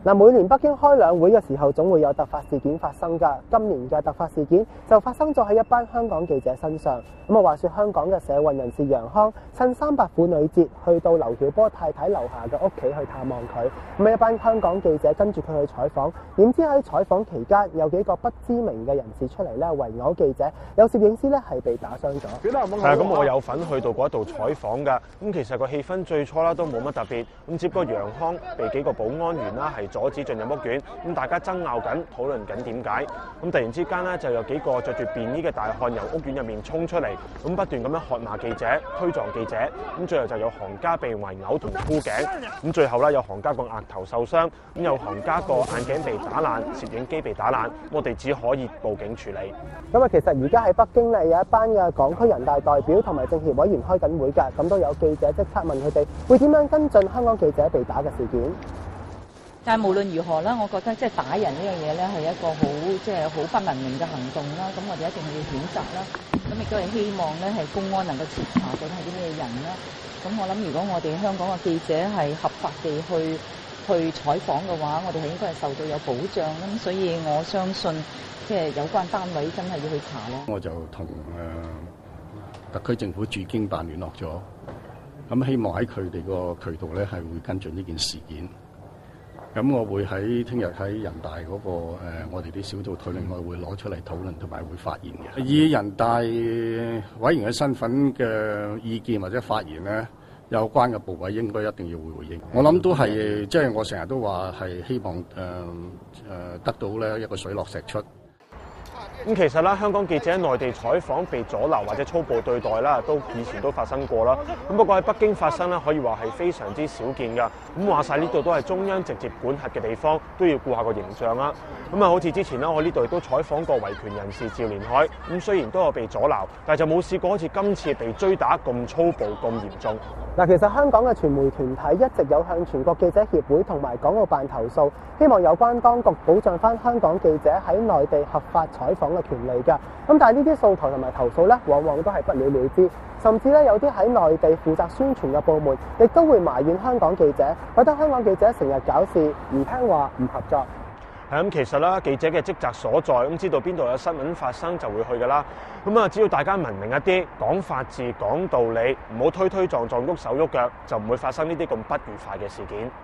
嗱，每年北京開兩會嘅時候，總會有突發事件發生㗎。今年嘅突發事件就發生咗喺一班香港記者身上。話說香港嘅社運人士楊康趁300婦女節去到劉曉波太太樓下嘅屋企去探望佢。一班香港記者跟住佢去採訪，點知喺採訪期間有幾個不知名嘅人士出嚟咧圍毆記者，有攝影師咧係被打傷咗。 咁我有份去到嗰度採訪㗎。咁其實個氣氛最初啦都冇乜特別。咁只不過楊康被幾個保安員啦係阻止進入屋苑，咁大家爭拗緊，討論緊點解。咁突然之間呢，就有幾個着住便衣嘅大漢由屋苑入面衝出嚟，咁不斷咁樣喝罵記者、推撞記者。咁最後就有行家被圍毆同箍頸。咁最後咧有行家個額頭受傷，咁有行家個眼鏡被打爛，攝影機被打爛。我哋只可以報警處理。 其實而家喺北京咧有一班嘅港區人大代表同埋政協委員開緊會㗎，咁都有記者即刻問佢哋會點樣跟進香港記者被打嘅事件。 但係無論如何啦，我覺得即係打人呢樣嘢咧係一個好不文明嘅行動啦。咁我哋一定要譴責啦。咁亦都係希望咧係公安能夠徹查究竟係啲咩人啦。咁我諗如果我哋香港嘅記者係合法地去採訪嘅話，我哋係應該係受到有保障啦。咁所以我相信即係有關單位真係要去查咯。 我就同特區政府駐京辦聯絡咗，咁希望喺佢哋個渠道咧係會跟進呢件事件。咁我會喺聽日喺人大嗰個我哋啲小組討論，我會攞出嚟討論同埋會發言嘅。以人大委員嘅身份嘅意見或者發言咧，有關嘅部委應該一定要會回應。我諗都係即係我成日都話係希望得到咧一個水落石出。 咁其實啦，香港記者喺內地採訪被阻撓或者粗暴對待啦，以前都發生過啦。咁不過喺北京發生咧，可以話係非常之少見㗎。咁話晒呢度都係中央直接管轄嘅地方，都要顧下個形象啦。好似之前啦，我呢度亦都採訪過維權人士趙連海。咁雖然都有被阻撓，但係就冇試過好似今次被追打咁粗暴、咁嚴重。 其實香港嘅傳媒團體一直有向全國記者協會同埋港澳辦投訴，希望有關當局保障翻香港記者喺內地合法採訪嘅權利㗎。但係呢啲訴求同埋投訴咧，往往都係不了了之，甚至咧有啲喺內地負責宣傳嘅部門，亦都會埋怨香港記者，覺得香港記者成日搞事、唔聽話、唔合作。 咁其實啦，記者嘅職責所在，咁知道邊度有新聞發生就會去㗎啦。只要大家文明一啲，講法治、講道理，唔好推推撞撞、喐手喐腳，就唔會發生呢啲咁不愉快嘅事件。